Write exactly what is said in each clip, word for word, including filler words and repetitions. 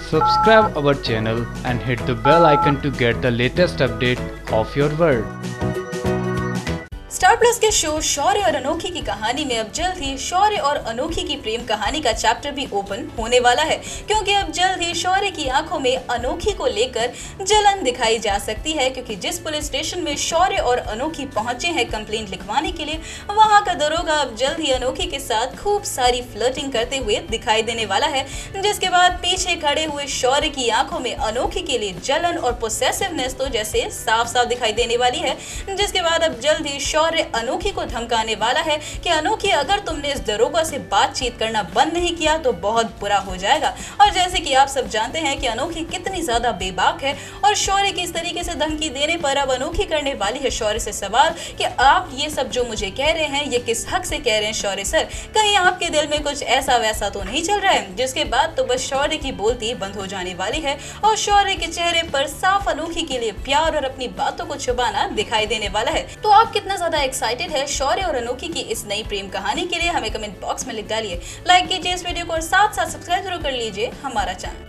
Subscribe our channel and hit the bell icon to get the latest update of your world. Star Plus के show Shaurya और अनोखी की कहानी में अब जल्द ही शौर्य और अनोखी की प्रेम कहानी का चैप्टर भी ओपन होने वाला है, क्योंकि अब जल्द ही शौर्य की आंखों में अनोखी को लेकर जलन दिखाई जा सकती है। क्योंकि जिस पुलिस स्टेशन में शौर्य और अनोखी पहुंचे हैं कंप्लेंट लिखवाने के लिए, वहां का दरोगा अब जल्द ही अनोखी के साथ खूब सारी फ्लर्टिंग करते हुए दिखाई देने वाला है, जिसके बाद पीछे खड़े हुए शौर्य की आंखों में अनोखी के लिए जलन और पोसेसिवनेस तो जैसे साफ साफ दिखाई देने वाली है। जिसके बाद अब जल्द ही शौर्य अनोखी को धमकाने वाला है कि अनोखी, अगर तुमने इस दरोगा से बातचीत करना बंद नहीं किया तो बहुत बुरा हो जाएगा। और जैसे कि आप सब जानते हैं कि अनोखी कितनी ज्यादा बेबाक है, और शौर्य की इस तरीके से धमकी देने पर अब अनोखी करने वाली है शौर्य से सवाल कि आप ये सब जो मुझे कह रहे हैं ये किस हक से कह रहे हैं शौर्य सर, कहीं आपके दिल में कुछ ऐसा वैसा तो नहीं चल रहा है। जिसके बाद तो बस शौर्य की बोलती बंद हो जाने वाली है और शौर्य के चेहरे पर साफ अनोखी के लिए प्यार और अपनी बातों को छुपाना दिखाई देने वाला है। तो आप कितना ज्यादा एक्साइटेड है शौर्य और अनोखी की इस नई प्रेम कहानी के लिए, हमें कमेंट बॉक्स में लिख डालिए। लाइक कीजिए इस वीडियो को और साथ साथ सब्सक्राइब जरूर कर लीजिए हमारा चैनल।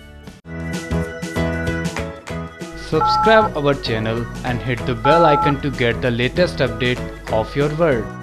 Subscribe our channel and hit the bell icon to get the latest update of your world.